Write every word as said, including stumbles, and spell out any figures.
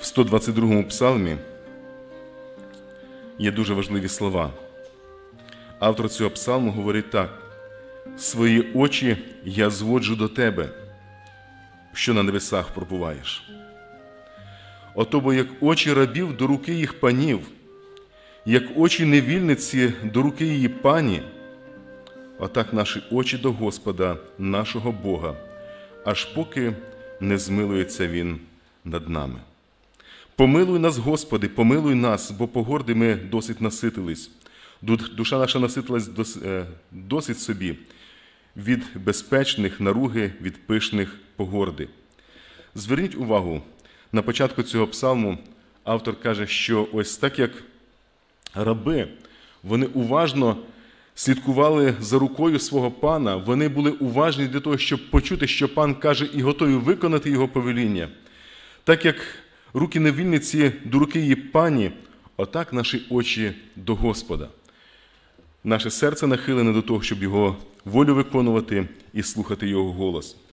В сто двадцять другому псалмі є дуже важливі слова. Автор цього псалму говорить так: «Свої очі я зводжу до тебе, що на небесах пробуваєш. Ото бо як очі рабів до руки їх панів, як очі невільниці до руки її пані, отак наші очі до Господа, нашого Бога, аж поки не змилується Він над нами. Помилуй нас, Господи, помилуй нас, бо погорди ми досить наситились. Душа наша наситилась досить собі від безпечних наруги, від пишних погорди». Зверніть увагу, на початку цього псалму автор каже, що ось так як раби, вони уважно слідкували за рукою свого пана, вони були уважні для того, щоб почути, що пан каже, і готові виконати його повеління. Так як руки невільниці до руки її пані, отак наші очі до Господа. Наше серце нахилене до того, щоб його волю виконувати і слухати його голос.